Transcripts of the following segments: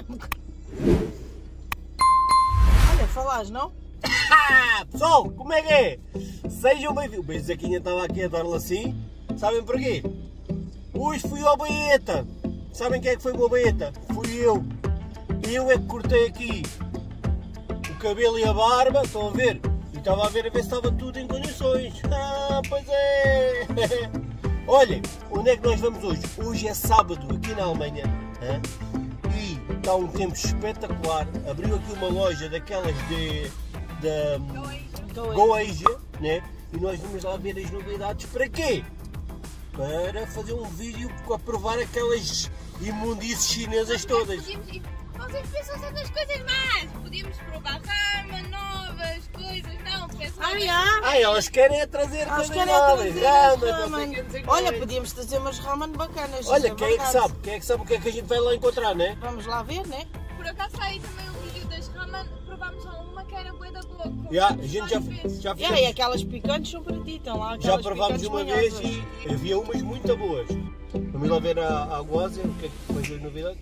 Olha, falares, não? Pessoal, como é que é? Sejam bem-vindos. O Zequinha estava aqui a dar-lhe assim. Sabem porquê? Hoje fui ao Baeta. Sabem quem é que foi o Baeta? Fui eu. Eu é que cortei aqui o cabelo e a barba. Estão a ver? E estava a ver se estava tudo em condições. Pois é. Olhem, onde é que nós vamos hoje? Hoje é sábado aqui na Alemanha. E está um tempo espetacular. Abriu aqui uma loja daquelas de Goasia, né? E nós vamos lá ver as novidades. Para quê? Para fazer um vídeo a provar aquelas imundícies chinesas todas. Vocês pensam certas coisas mais. Podíamos provar ramen, novas coisas, não? Elas querem trazer coisas novas. Olha, podíamos trazer umas ramen bacanas. Olha, quem é que sabe? Quem é que sabe o que é que a gente vai lá encontrar, né? Vamos lá ver, né? Por acaso aí também o vídeo das ramen, provámos uma que era bué da boa. A gente já fizemos. E aquelas picantes são para ti, estão lá. Já provámos uma vez e havia umas muito boas. Vamos lá ver a Goasia, o que é que foi as novidades?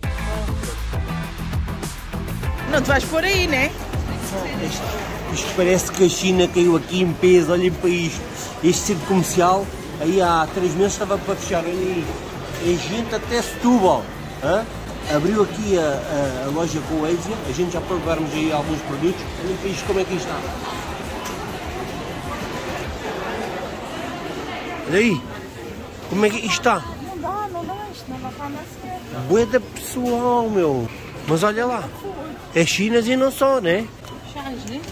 Não te vais pôr aí, né? Isto parece que a China caiu aqui em peso, olhem para isto. Este centro comercial, aí há 3 meses estava para fechar, olha aí. É gente até Setúbal. Abriu aqui a loja Goasia, a gente já provarmos aí alguns produtos. Olhem para isto, como é que isto está. Olha aí, como é que isto está. Não dá, isto não dá para andar sequer. Bué da pessoal, meu. Mas olha lá, é chinas e não só, né? Chás, né?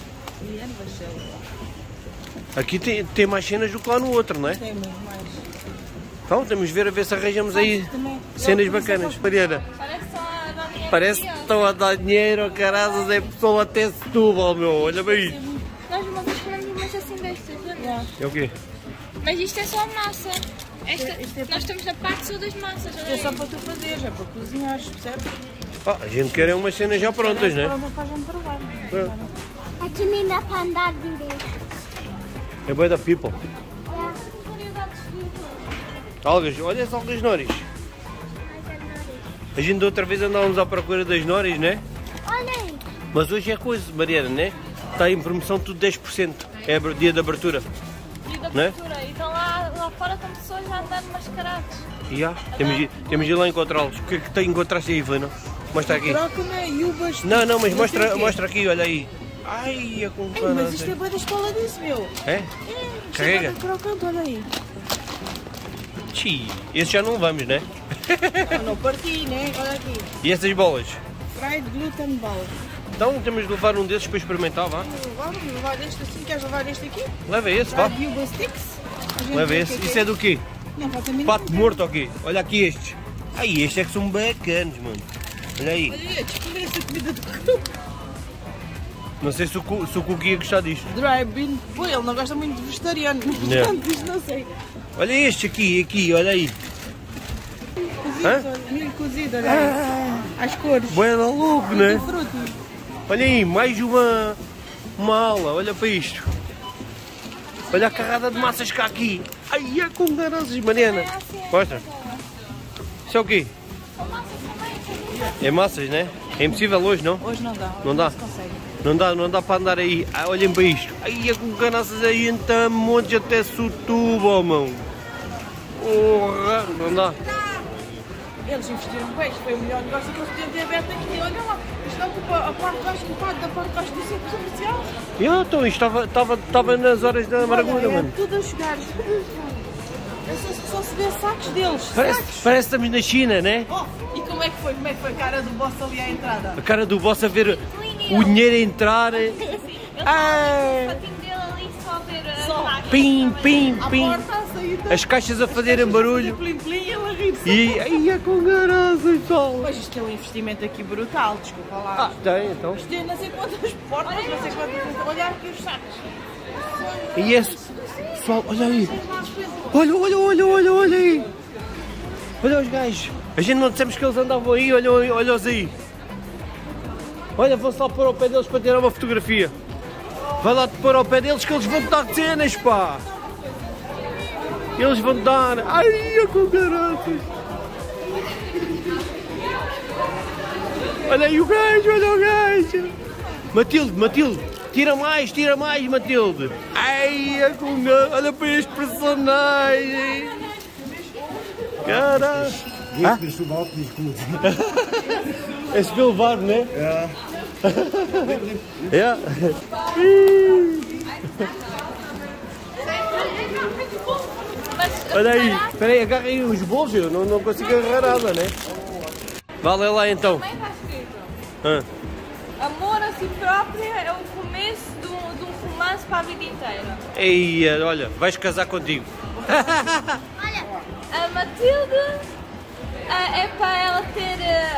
Aqui tem mais cenas do que lá no outro, não é? Tem muito mais. Então temos de ver se arranjamos aí cenas bacanas. Mariana, parece que estão a dar dinheiro, carazas, é pessoa até Setúbal, meu. Olha bem isto. Nós uma vez comemos umas assim destas, lembra? É o quê? Mas isto é só massa. Nós estamos na parte sul das massas. É só para tu fazeres, é para cozinhares, percebes? A gente quer umas cenas já prontas, né? Para a gente provar. Aqui nem dá para andar direito. É bué da people. Algas, olha as algas noris. A gente da outra vez andávamos à procura das noris, né? Olha aí. Mas hoje é coisa, Mariana, né? Está em promoção tudo 10%. É dia de abertura. Dia da Né? abertura. Então lá fora estão pessoas já a andar mascarados. Temos de ir lá encontrá-los. O que é que te encontraste aí, Ivana? Mostra aqui. Troca, né? E uvas. Não, mas mostra aqui, olha aí. Ai, a Ei, compara. mas isto é boa da escola disso, meu. É? Carrega. Isto é crocante, olha aí. Tchi, esse já não vamos, né? Não parti, né? Olha aqui. E essas bolas? Fried gluten ball. Então temos de levar um desses para experimentar, vá. Vamos levar este assim, queres levar este aqui? Leva esse, vá. Fried yuba sticks. A gente Leva vê o esse. que Isso é do quê? Não faço a mínima Pato ideia. morto aqui. Olha aqui estes. Ai, estes é que são bacanos, mano. Olha aí. Olha aí, descobri essa comida do cu. Não sei se o Cookie ia gostar disto. Dry bean. Pô, ele não gosta muito de vegetariano. Yeah. Portanto, isto não sei. Olha este aqui, olha aí. Cozido, Hã? olha, milho cozido, olha aí. Às cores. Bué da louco, né? Fruto. Olha aí, mais uma ala, olha para isto. Olha a carrada de massas cá aqui. Ai, é com garanças, Mariana. Mostra. Isso é o quê? É massas, né? É impossível hoje, não? Hoje não dá. Não dá? se consegue. Não dá para andar aí. Olhem para isto. Ai, é com garanças aí em Tamontes até Setúbal, mão. Porra, não dá. Eles investiram bem, isto foi o melhor negócio que eles podiam ter aberto aqui. Olha lá, isto não ocupa a parte mais ocupada da parte de baixo do centro comercial. Então, isto estava nas horas da amargura, Olha, mano. é tudo a jogar. Só se vê sacos deles. Parece estamos na China, né? Oh, e como é que foi? Como é que foi a cara do boss ali à entrada? A cara do boss a ver o dinheiro entrar. Ele Ah. o patinho dele ali só a ver a Só. caixa. Pim, pim, À pim. porta a sair da... As caixas a fazerem barulho. Plim, plim, e ele a rir-se. E aí é com garanças, pessoal. Mas isto é um investimento aqui brutal, desculpa lá. Tem, então. Isto tem não sei quantas portas, não sei quantas... Olha aqui os sacos. E esse, pessoal, olha aí. Olha aí. Olha os gajos. A gente não dissemos que eles andavam aí, olha-os aí. Olha, vou só pôr ao pé deles para tirar uma fotografia. Vai lá te pôr ao pé deles que eles vão te dar cenas, pá. Eles vão te dar. Ai, é com garanças. Olha aí o gajo, olha o gajo. Matilde, Matilde, tira mais, Matilde. Ai, olha para este personagem. Caralho. É se levar, não é? É. Olha aí, espera aí, agarra aí os bolos, eu não consigo agarrar nada, né? Vale lá então. Como é que está escrito? Amor a si própria é o começo de um romance para a vida inteira. Ei, olha, vais casar contigo. Olha, A Matilde é para ela ter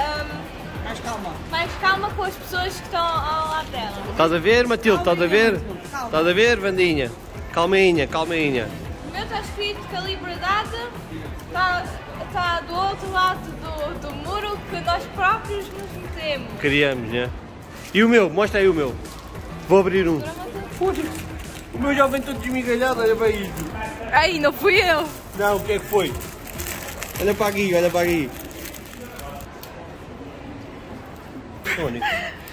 mais calma com as pessoas que estão ao lado dela. Estás a ver, Matilde? Estás a ver? Estás a ver, Vandinha? Calminha, calminha. O meu está escrito que a liberdade está do outro lado do muro que nós próprios nos metemos. Criamos, né? E o meu? Mostra aí o meu. Vou abrir um. O meu já vem todo desmigalhado, olha para isto. Aí, não fui eu. Não, o que é que foi? Olha para aqui, olha para aqui. Sónico.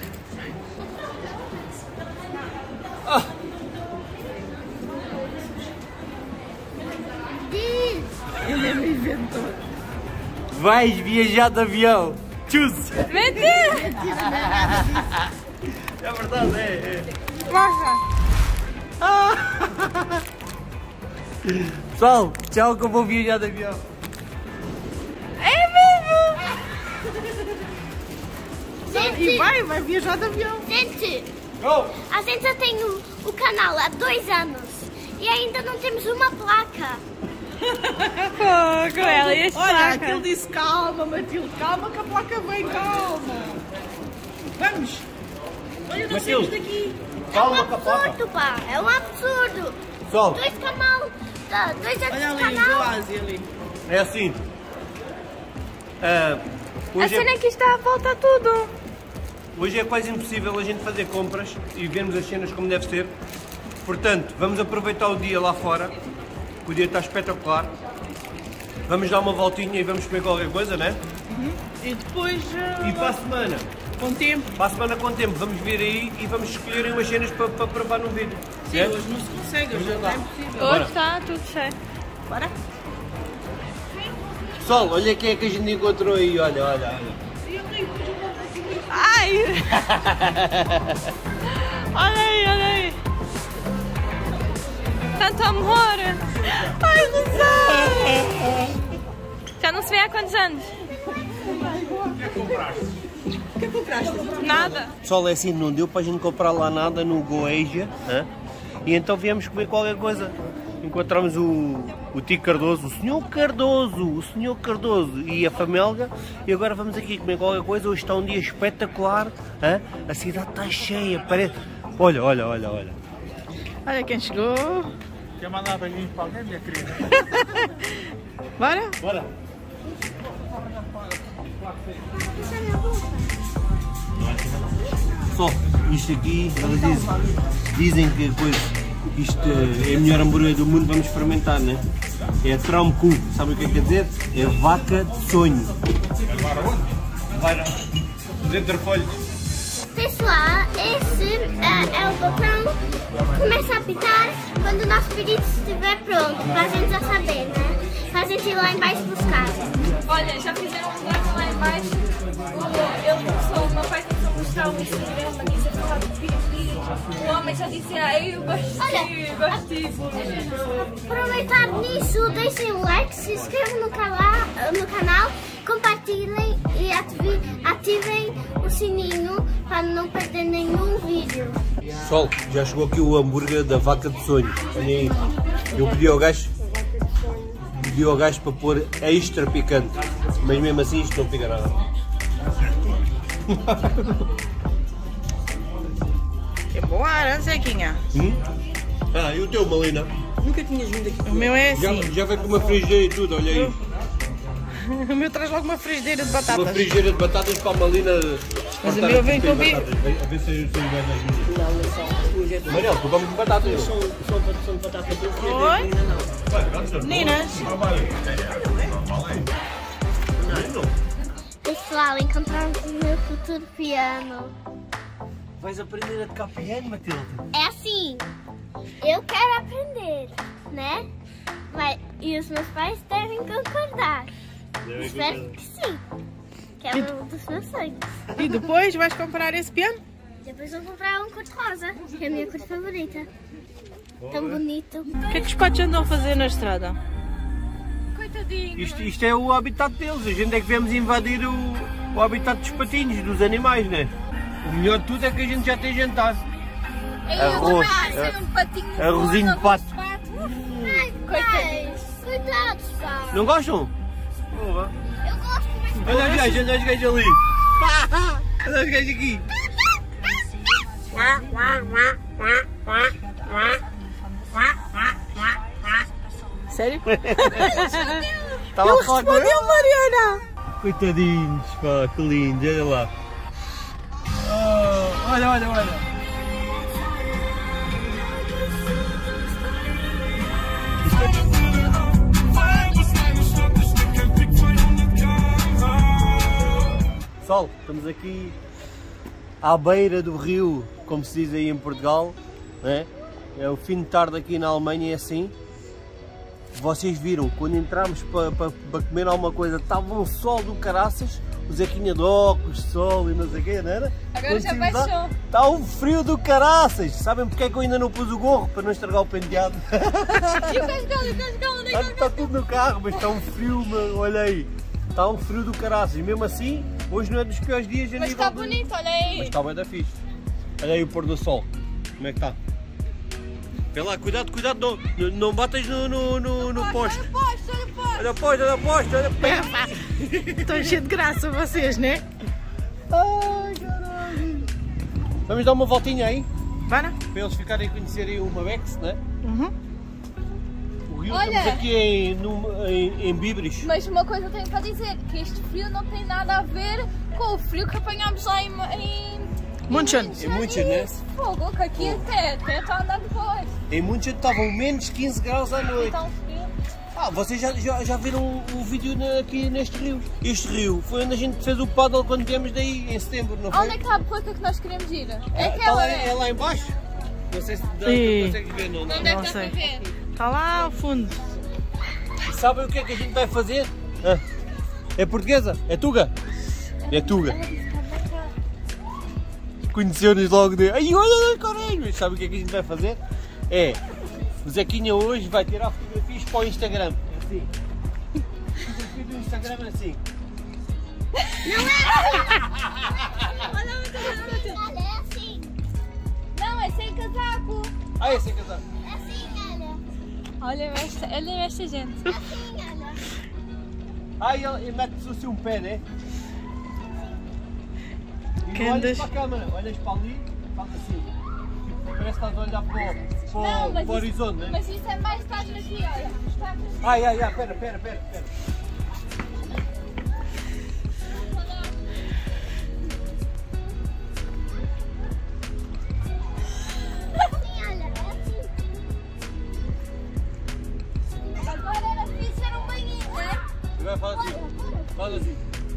diz. Ele é um inventor. Vais viajar de avião. Tchus! Mentira! É verdade, é. Porra! Pessoal, tchau que eu vou viajar de avião. É mesmo! E vai viajar de avião. Gente, Go! a gente já tem o canal há 2 anos e ainda não temos uma placa. Fogo, ela e as Olha, placas. aquele disse calma, Matilde, calma que a placa vem, calma. Vamos. Olha, não saímos daqui. Calma, É um absurdo, pá. É um absurdo. Pessoal, 2 canal, 2 anos Olha de ali, o canal. Oásis ali. é assim. A Hoje cena é que está a voltar tudo. Hoje é quase impossível a gente fazer compras e vermos as cenas como deve ser. Portanto, vamos aproveitar o dia lá fora. O dia está espetacular. Vamos dar uma voltinha e vamos comer qualquer coisa, né? E depois, E para a semana, com tempo. para a semana com tempo, vamos vir aí e vamos escolher umas cenas para provar num vídeo. Sim, Certo? hoje não se consegue, hoje não é impossível. Hoje está tudo cheio. Bora? Pessoal, olha quem é que a gente encontrou aí, olha, olha, olha. Ai! Olha aí, olha aí. Tanto amor. Ai, não sei. Já não se vê há quantos anos? O que compraste? Nada. Pessoal, é assim, não deu para a gente comprar lá nada no Goeja, e então viemos comer qualquer coisa. Encontramos o tio Cardoso, o senhor Cardoso e a família, e agora vamos aqui comer qualquer coisa. Hoje está um dia espetacular, a cidade está cheia, parece... Olha, olha, olha, olha. Olha quem chegou. Quer mandar beijinho para alguém, minha querida? Bora? Bora. Pessoal, isto aqui, elas dizem que coisa, isto é a melhor hambúrguer do mundo, vamos experimentar, né? É Traumku, sabe o que é que quer dizer? É vaca de sonho. Vai dentro de folhas. Pessoal, esse é o botão que começa a apitar quando o nosso pedido estiver pronto, para a gente já saber, né? Para a gente ir lá embaixo buscar. Olha, já fizeram um lugar lá embaixo. O meu pai começou a mostrar o Instagram, disse a falar de piriri. O homem já disse, eu gosto. Aproveitar nisso, deixem um like, se inscrevam no canal, compartilhem e ativem o sininho para não perder nenhum vídeo. Pessoal, já chegou aqui o hambúrguer da vaca de sonho. Olhem aí. Eu pedi ao gajo para pôr extra picante, mas mesmo assim isto não pica nada. É boa, não, Zequinha? Ah, e o teu, Malina? Nunca tinhas vindo aqui. O meu é assim. Já vem com uma frigideira e tudo, olha aí. O meu traz logo uma frigideira de Uma batatas. frigideira de batatas para a Malina. Mas o meu vem com bife. A ver se eu iguais às minhas. Manel, tu comes batatas. Oi? Meninas. Esse pessoal, encontramos o meu futuro piano. Vais aprender a tocar piano, Matilde? É assim, eu quero aprender, né? E os meus pais devem concordar. Espero que sim. Que é um dos meus sonhos. E depois vais comprar esse piano? Depois vou comprar um cor-de-rosa, que é a minha cor favorita. Tão bonito. O que é que os patos andam a fazer na estrada? Coitadinho. Isto é o habitat deles. A gente é que viemos invadir o habitat dos patinhos, dos animais, né? O melhor de tudo é que a gente já tem jantar. Arroz, arrozinho de pato. Coitados, pá. Não gostam? Eu gosto, mas... Olha os gajos ali. Olha os gajos aqui. Sério? Estava a falar com ele. Mariana! Coitadinhos, pá, que lindo, olha lá. Oh, olha. Pessoal, estamos aqui à beira do rio, como se diz aí em Portugal, né? É o fim de tarde aqui na Alemanha, é assim. Vocês viram, quando entramos para comer alguma coisa, estava um sol do caraças, o Zequinha de óculos, sol e não sei o quê, não era? Agora já baixou. Está um frio do caraças. Sabem porque é que eu ainda não pus o gorro? Para não estragar o penteado. E o cascão, onde é que Está tudo no carro, mas está um frio, olha aí. Está um frio do caraças. E mesmo assim, hoje não é dos piores dias. Mas está bonito, olha aí. Mas está bem da fixe. Olha aí o pôr do sol. Como é que está? Vê lá, cuidado, não batas no poste. Olha o poste, olha o poste. Estão cheios de graça vocês, né? Ai, caralho. Vamos dar uma voltinha aí? Vai, não? Para eles ficarem a conhecerem o Mabex, né? Uhum. O rio, Olha. estamos aqui em Bibres. Mas uma coisa eu tenho para dizer, que este frio não tem nada a ver com o frio que apanhámos lá em Munchen. Em Munchen, né? Fogo, que aqui até está a andar depois. Em Munchen estavam menos 15 graus à noite. Está um frio. Vocês já viram o vídeo aqui neste rio? Este rio foi onde a gente fez o paddle quando viemos daí, em setembro, não foi? Onde é que está a placa que nós queremos ir? É Está aquela, lá, né? é lá em baixo? Não sei se Sim. consegues ver, não. Não deve Não dar sei. para ver. Está lá ao fundo. E sabem o que é que a gente vai fazer? É portuguesa? É Tuga? É Tuga. Conheceu-nos logo de... Ai, olha, caralho! Mas sabe o que é que a gente vai fazer? O Zequinha hoje vai tirar fotografias para o Instagram. Assim. Fotografia do Instagram é assim. Olha, é assim. Não, é sem casaco. Ah, esse é casado. É assim, olha. Olha esta gente. Assim, olha. Ah, e mete-se assim um pé, né? E Que olhas andas- para a câmera, olhas para ali, faz assim. Parece que estás a olhar para o horizonte, né? Mas isso é mais estás aqui, olha. Estás aqui. Ai, pera. Agora era fixe ser um banhinho, né? Agora faz assim.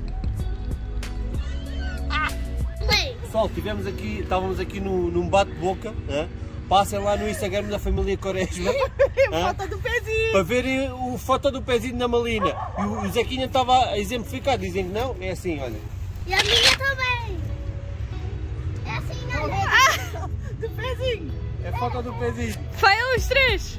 Pessoal, estávamos aqui num bate-boca, né? Passem lá no Instagram da família Quaresma Foto do pezinho. para verem o foto do pezinho na malina. E o Zequinha estava a exemplificar, dizem que não, é assim, olha. E a minha também. É assim, olha. Do pezinho. É foto do pezinho. Vai os três.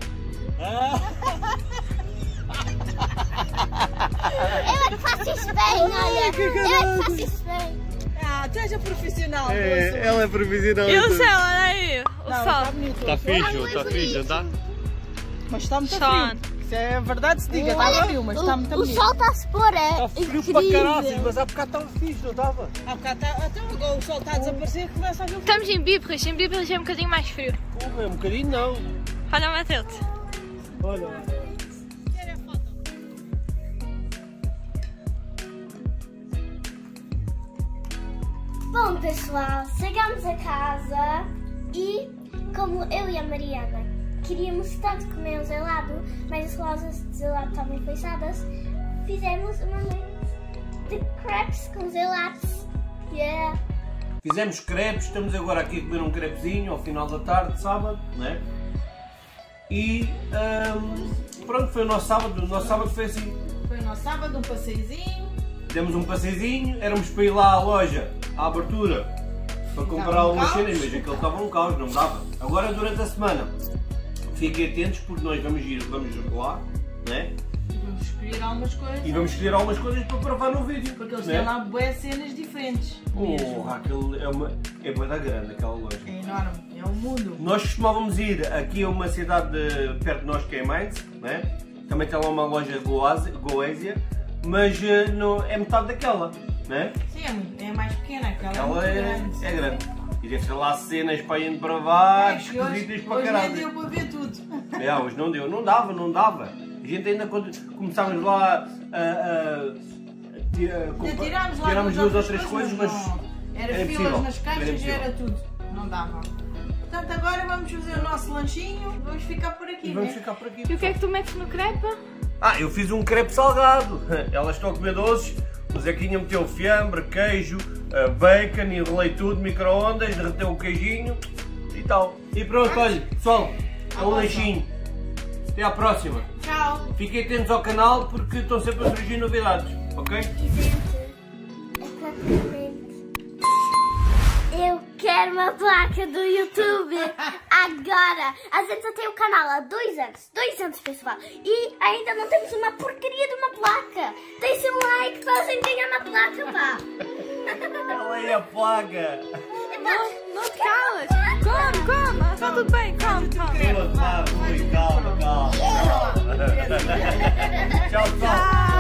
Eu é que faço isso bem, olha. que Eu é que caralho. faço isso bem. Ah, tu és a profissional. Ela é profissional. E o céu, olha aí. O Não, sol. está bonito. Está fixe, está fixe, não está? Mas está muito Sean. frio. Se é verdade se diga, está frio, mas está muito O bonito. sol está a se pôr, é Está frio incrível. para caraças, mas há bocado estava fixe, não estava? Há bocado até agora o sol está a desaparecer e começa a vir o frio. Estamos em Bibres é um bocadinho mais frio. Como é um bocadinho não. Olha, Matilde. Olha. Bom, pessoal, chegamos a casa e, como eu e a Mariana queríamos tanto comer um gelado, mas as lojas de gelado estavam fechadas, fizemos uma noite de crepes com gelados. Yeah. Fizemos crepes, estamos agora aqui a comer um crepezinho ao final da tarde, sábado, né? E pronto, foi o nosso sábado. O nosso sábado foi assim. Foi o nosso sábado, um passeizinho. Demos um passeizinho, éramos para ir lá à loja, à abertura, para comprar algumas cenas, mas aquilo estava um caos, não dava. Agora durante a semana, fiquem atentos porque nós vamos lá, né? Vamos escolher algumas coisas. E vamos escolher algumas coisas para provar no vídeo. Porque eles né? têm lá boas cenas diferentes. Mesmo. Aquilo é bué da grande aquela loja. É enorme, é um mundo. Nós costumávamos ir aqui a uma cidade perto de nós que é Mainz, né? Também tem lá uma loja Goésia, mas não, é metade daquela, né? Sim, é mais pequena, aquela Ela é muito grande. é grande. E deve ter lá cenas para ir para baixo, esquisitas para hoje caralho. nem deu para ver tudo. Hoje não deu, não dava. A gente ainda quando começámos lá tirámos duas ou três coisas, mas era era filas impossível. nas caixas e era tudo. Não dava. Portanto, agora vamos fazer o nosso lanchinho. Vamos ficar por aqui, Vamos né? ficar por aqui. E o que é que tu metes no crepe? Eu fiz um crepe salgado. Elas estão a comer doces. O Zequinha meteu fiambre, queijo, bacon, enrolei tudo, micro-ondas, derreteu o queijinho e tal. E pronto, olha, pessoal, é um lanchinho. Até à próxima. Tchau. Fiquem atentos ao canal porque estão sempre a surgir novidades, ok? Eu quero uma placa do YouTube agora. A gente já tem o canal há 2 anos. 2 anos, pessoal. E ainda não temos uma porcaria de uma placa. Deixa um like para a gente ganhar uma placa, pá. Ela é a plaga. Não te calas! Come! Está tudo bem, come! Calma. Tchau, pessoal.